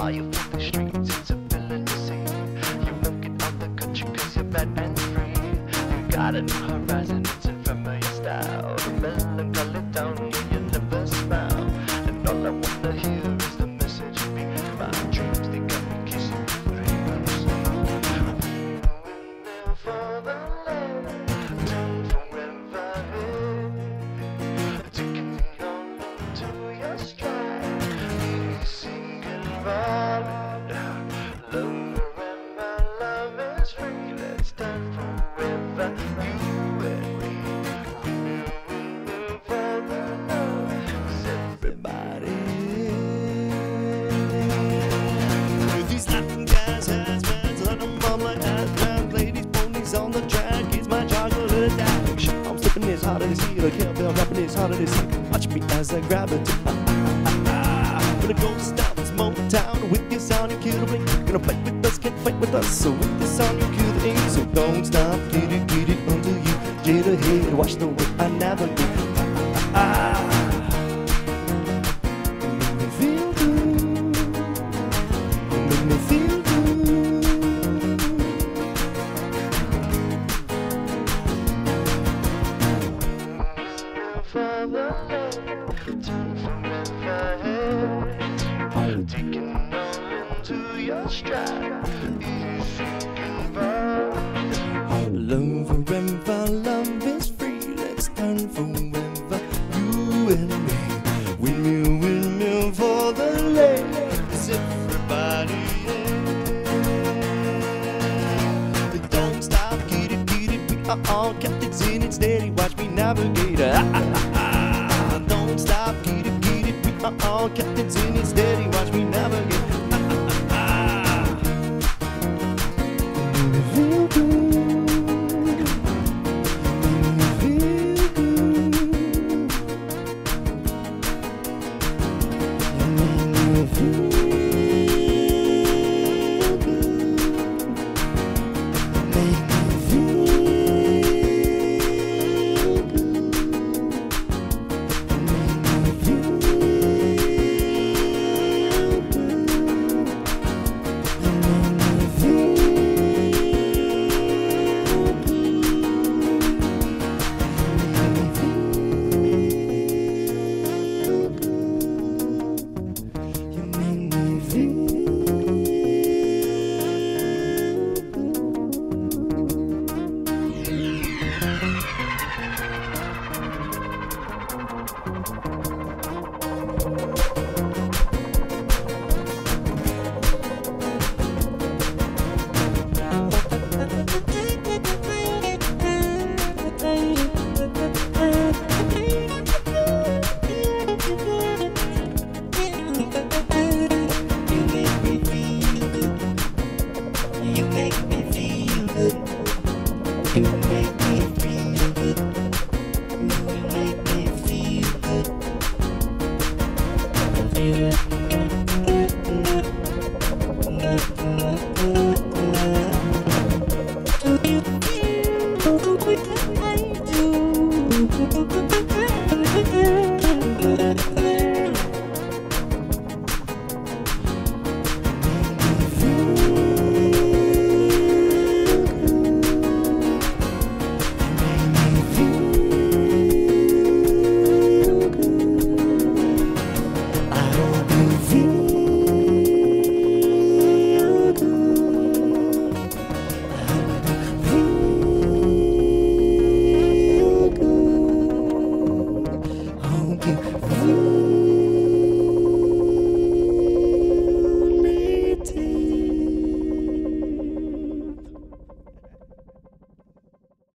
Are you for the streets? It's a villain you see. You won't get out the country cause you're bad and free. You got a new horizon, it's infamous style. The melancholy down you never smile. And all I wanna hear is the message of me. My dreams, they got me kissing you dreams. For the land, time forever here. Taking me on to your stride. Love forever, love is free. Let's stand forever, you and me. For the love, 'cause everybody. These Latin guys, husbands, let them on my ass, ladies, ponies on the track. It's my chocolate dash. I'm slipping as hard as he, the cowbell rapping as hard as he. Watch me as I grab it. Gonna go stop Motown with your sound, you kill the blink. Gonna fight with us, can't fight with us. So with this sound, you kill the ink. So don't stop, get it until you get ahead. Watch the way I navigate. Make me feel good. Make me feel good. For the love, time forever here. Taking all into your stride. Easy and fun. Love forever, love is free. Let's turn forever, you and me. Windmill for the legs, everybody. Yeah. Don't stop, get it. We are all captains in it steady. Watch me navigate. Don't stop, get it. We are all captains in it steady.